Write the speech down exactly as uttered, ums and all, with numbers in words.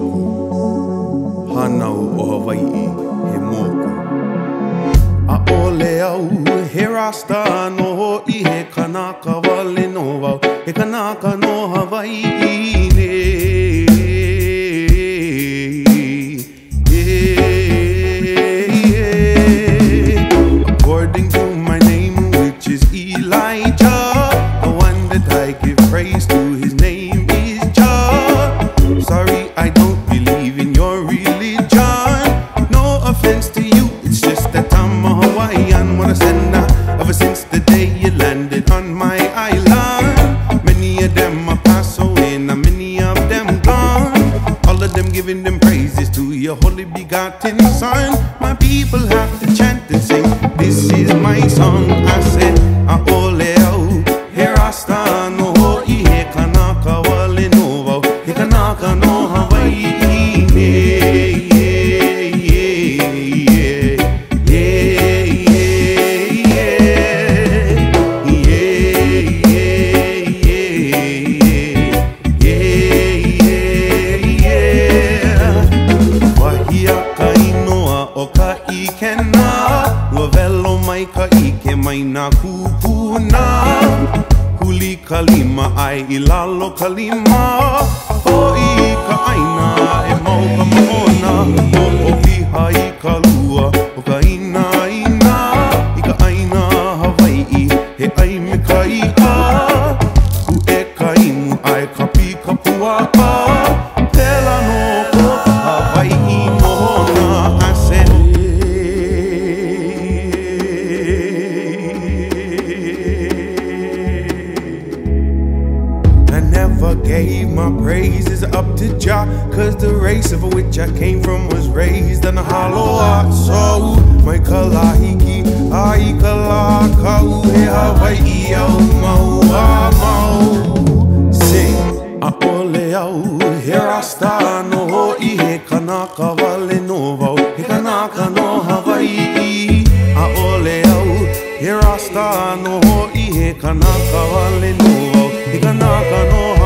moku. Hanau o Hawaii he moku. A ole au he rasta no ho'i he kanaka wale no wau. He kanaka no Hawaii ne. According to my name, which is Elijah, the one that I give praise to, his name is Jah. Sorry, I don't believe in your religion. No offense to you, it's just that I'm a Hawaiian. What a sender, ever since the day you landed on my island. Many of them are passed away, now many of them gone. All of them giving them praises to your holy begotten Son. My people have to chant and sing, this is my song. I said, a ole au, he rasta no ho'i he kanaka wale no wau. He kanaka no Hawaii ne. Ka ike mai na kupuna Huli kalima ai ilalo kalima Hoi ka aina e mau ka mahona O okiha i ka lua o ka ina ina I ka aina Hawaii he ai me ka ia Ku e ka imu ai ka pi ka pua a Pela no ko Hawaii mohona I said gave my praises up to Jah, cause the race of which I came from was raised in a hollow heart. So my kalahiki, ai kalakau he Hawaii au mau a mau. Sing a ole au he rasta no ho'i he kanaka wale no wau. He kanaka no Hawaii. A ole au he rasta no ho'i he kanaka wale no wau. He kanaka no